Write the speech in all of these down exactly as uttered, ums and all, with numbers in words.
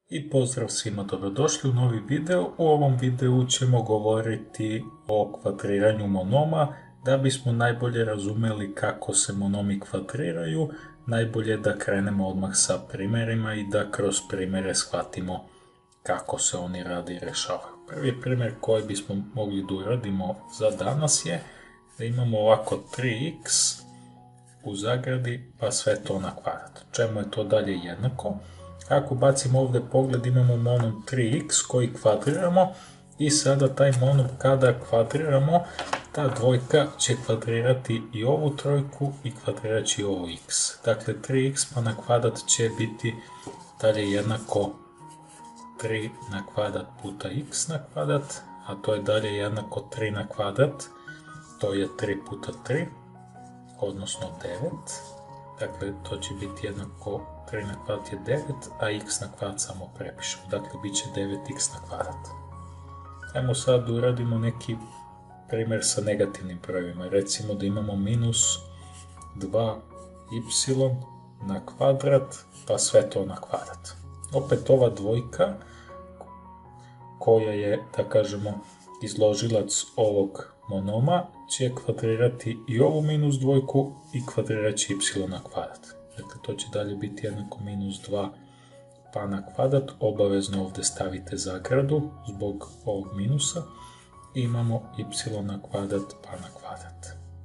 I pozdrav svima, dobrodošli u novi video. U ovom videu ćemo govoriti o kvadriranju monoma. Da bismo najbolje razumeli kako se monomi kvadriraju, najbolje da krenemo odmah sa primjerima i da kroz primjere shvatimo kako se oni rade i rješavaju. Prvi primjer koji bismo mogli da uradimo za danas je da imamo ovako tri x u zagradi pa sve to na kvadrat. Čemu je to dalje jednako? Ako bacimo ovdje pogled, imamo monom tri x koji kvadriramo i sada taj monom kada kvadriramo, ta dvojka će kvadrirati i ovu trojku i kvadrirat će i ovo x. Dakle, tri x pa na kvadrat će biti dalje jednako tri na kvadrat puta x na kvadrat, a to je dalje jednako tri na kvadrat, to je tri puta tri, odnosno devet. Dakle, to će biti jednako tri na kvadrat je devet, a x na kvadrat samo prepišemo. Dakle, bit će devet x na kvadrat. Ajmo sad da uradimo neki primjer sa negativnim brojevima. Recimo da imamo minus dva y na kvadrat, pa sve to na kvadrat. Opet ova dvojka, koja je, da kažemo, izložilac ovog monoma, će kvadrirati i ovu minus dvojku i kvadrirat će y na kvadrat. Dakle, to će dalje biti jednako minus dva pa na kvadrat. Obavezno ovdje stavite zagradu zbog ovog minusa. I imamo y na kvadrat pa na kvadrat.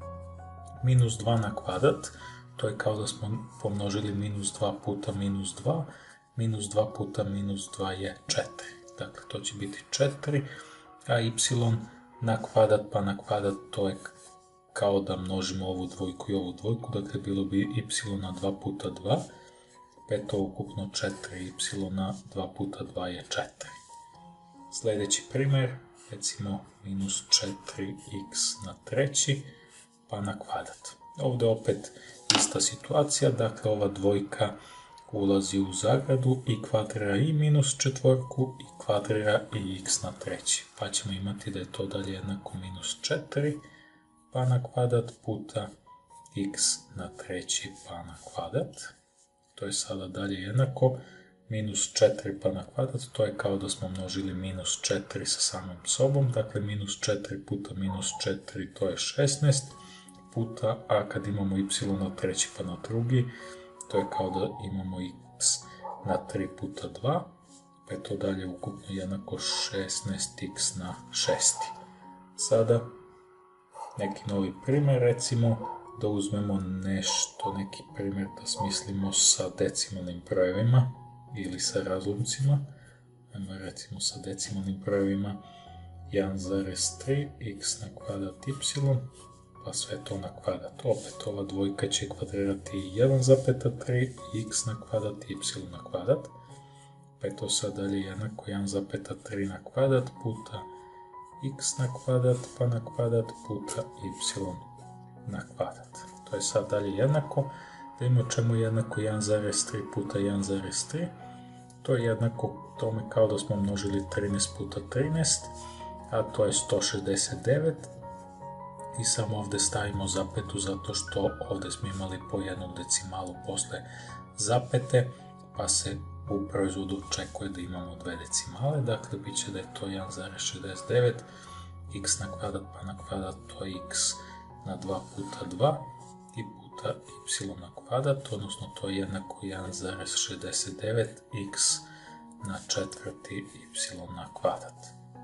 Minus dva na kvadrat, to je kao da smo pomnožili minus dva puta minus dva. Minus dva puta minus dva je četiri. Dakle, to će biti četiri, a y na kvadrat pa na kvadrat, to je kao da množimo ovu dvojku i ovu dvojku, dakle bilo bi y na dva puta dva, peto ukupno četiri, y na dva puta dva je četiri. Sljedeći primjer, recimo minus četiri x na treći pa na kvadrat. Ovdje opet ista situacija, dakle ova dvojka ulazi u zagradu i kvadrira i minus četvorku i kvadrira i x na treći. Pa ćemo imati da je to dalje jednako minus četiri pa na kvadrat puta x na treći pa na kvadrat. To je sada dalje jednako minus četiri pa na kvadrat, to je kao da smo množili minus četiri sa samim sobom. Dakle, minus četiri puta minus četiri, to je šesnaest puta, a kad imamo y na treći pa na drugi, to je kao da imamo x na tri puta dva, pa je to dalje ukupno jednako šesnaest x na šest. Sada neki novi primjer, recimo da uzmemo nešto, neki primjer da smislimo sa decimalnim brojevima ili sa razlomcima. Ajmo recimo sa decimalnim brojevima jedan zarez tri x na kvadrat y, pa sve to na kvadrat. Opet ova dvojka će kvadrirati jedan zarez tri x na kvadrat y na kvadrat, pa je to sad dalje jednako jedan zarez tri na kvadrat puta x na kvadrat pa na kvadrat puta y na kvadrat. To je sad dalje jednako, da imamo čemu jednako jedan zarez tri puta jedan zarez tri, to je jednako tome kao da smo množili trinaest puta trinaest, a to je sto šezdeset devet. I samo ovdje stavimo zapetu zato što ovdje smo imali po jednu decimalu posle zapete, pa se u proizvodu očekuje da imamo dve decimale. Dakle, bit će da je to jedan zarez šezdeset devet, x na kvadrat pa na kvadrat, to je x na dva puta dva i puta y na kvadrat, odnosno to je jednako jedan zarez šezdeset devet x na četvrti y na kvadrat.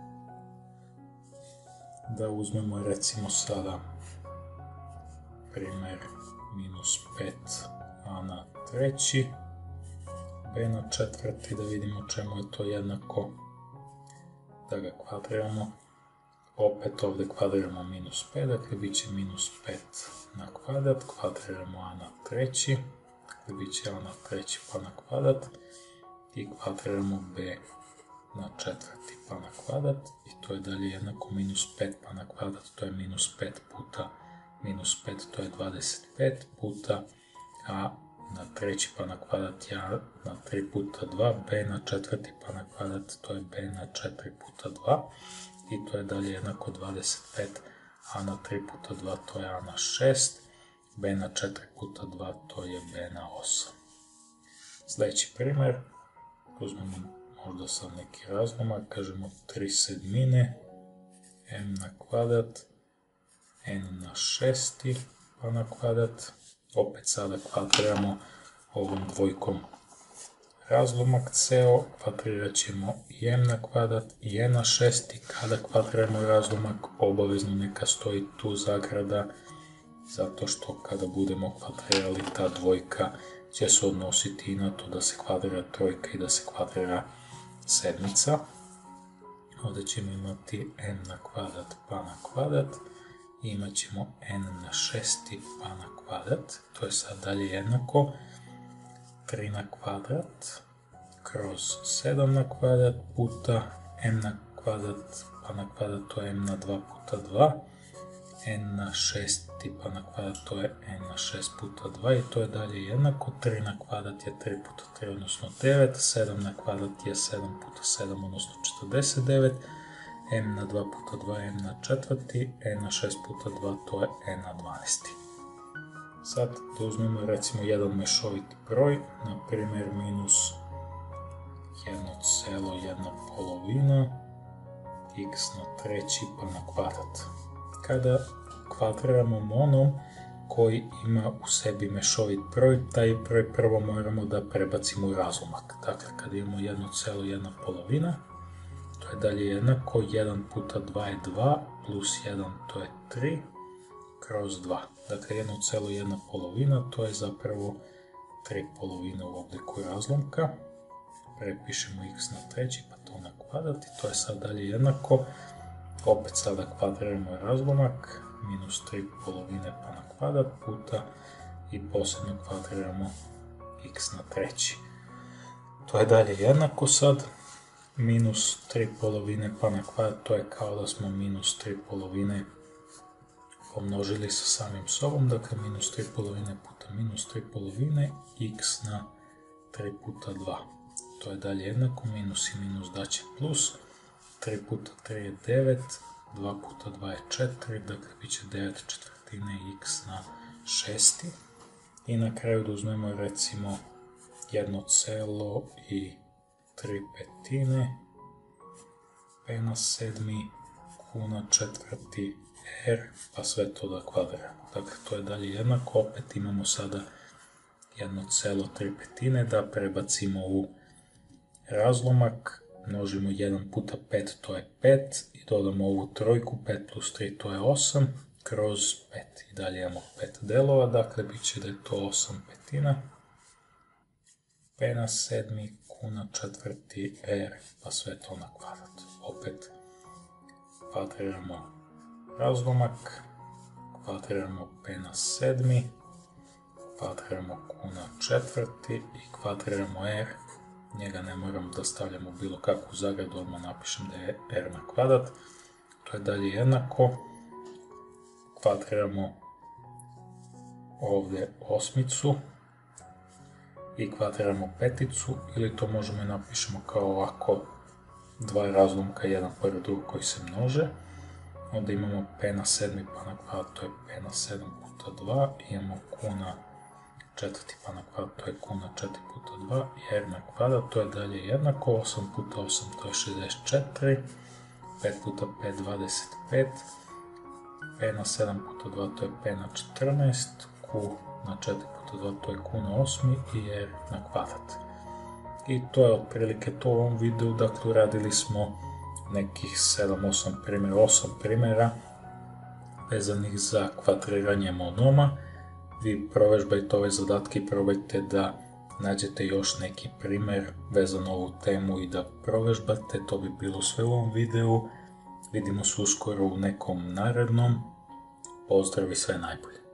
Da uzmemo recimo sada primjer minus pet a na treći b na četvrti, da vidimo čemu je to jednako, da ga kvadriramo. Opet ovdje kvadriramo minus pet, dakle bit će minus pet na kvadrat, kvadriramo a na treći, dakle bit će a na treći pa na kvadrat i kvadriramo b na četvrti pa na kvadrat i to je dalje jednako minus pet pa na kvadrat, to je minus pet puta minus pet, to je dvadeset pet puta a na treći pa na kvadrat je a na tri puta dva, b na četvrti pa na kvadrat, to je b na četiri puta dva i to je dalje jednako dvadeset pet, a na tri puta dva to je a na šest, b na četiri puta dva to je b na osam. Sljedeći primjer, uzmemo možda sad neki razlomak, kažemo tri sedmine, m na kvadrat, n na šesti pa na kvadrat, opet sada kvadriramo ovom dvojkom razlomak ceo, kvadrirat ćemo i m na kvadrat i n na šesti, kada kvadriramo razlomak obavezno neka stoji tu zagrada, zato što kada budemo kvadrirali ta dvojka će se odnositi i na to da se kvadrira trojka i da se kvadrira sedmica. Ovdje ćemo imati n na kvadrat pa na kvadrat i imat ćemo n na šesti pa na kvadrat, to je sad dalje jednako tri na kvadrat kroz sedam na kvadrat puta m na kvadrat pa na kvadrat, to je m na dva puta dva, n na šesti pa na kvadrat, to je n na šest puta dva i to je dalje jednako, tri na kvadrat je tri puta tri odnosno devet, sedam na kvadrat je sedam puta sedam odnosno četrdeset devet, m na dva puta dva je m na četvrti, n na šest puta dva to je n na dvanaesti. Sad da uzmemo recimo jedan mešoviti broj, na primjer minus jedno celo jedna polovina x na treći pa na kvadrat. Kada kvadriramo monom koji ima u sebi mešovit broj, taj broj prvo moramo da prebacimo u razlomak. Dakle, kada imamo jedno celo jedna polovina, to je dalje jednako jedan puta dva je dva, plus jedan to je tri, kroz dva. Dakle, jedno celo jedna polovina, to je zapravo tri polovine u obliku razlomka. Prepišemo x na treći pa to na kvadrat i to je sad dalje jednako. Opet sada kvadriramo razlomak, minus tri polovine pa na kvadrat puta i posebno kvadriramo x na treći. To je dalje jednako sad, minus tri polovine pa na kvadrat, to je kao da smo minus tri polovine pomnožili sa samim sobom, dakle minus tri polovine puta minus tri polovine, x na tri puta dva. To je dalje jednako, minus i minus daće plus, tri puta tri je devet, dva puta dva je četiri, dakle bit će devet četvrtine x na šesti. I na kraju da uzmemo recimo jedno celo i tri petine, p na sedmi, q na četvrti, r, pa sve to da kvadriramo. Dakle, to je dalje jednako, opet imamo sada jedno celo tri petine, da prebacimo u razlomak, množimo jedan puta pet, to je pet, i dodamo ovu trojku, pet plus tri, to je osam, kroz pet. I dalje imamo pet delova, dakle, bit će da je to osam petina, p na sedmi, q na četvrti, r, pa sve to na kvadrat. Opet kvadriramo razlomak, kvadriramo p na sedmi, kvadriramo q na četvrti i kvadriramo r. Njega ne moram da stavljamo bilo kakvu zagradu, odmah napišem da je r na kvadrat. To je dalje jednako. Kvadriramo ovdje osmicu i kvadriramo peticu, ili to možemo i napišemo kao ovako, dva razlomka, jedan pored drugog koji se množe. Onda imamo p na sedmi pa na kvadrat, to je p na sedam puta dva, imamo q na četvrti pa na kvadrat, to je q na četiri puta dva, i r na kvadrat, to je dalje jednako, osam puta osam, to je šezdeset četiri, pet puta pet, dvadeset pet, p na sedam puta dva, to je p na četrnaest, q na četiri puta dva, to je q na osmi i r na kvadrat. I to je otprilike to u ovom videu, dakle uradili smo nekih sedam osam primjera, osam primjera vezanih za kvadriranje monoma. Vi provežbajte ove zadatke i probajte da nađete još neki primjer vezan na ovu temu i da provežbate. To bi bilo sve u ovom videu. Vidimo se uskoro u nekom narednom. Pozdrav i sve najbolje.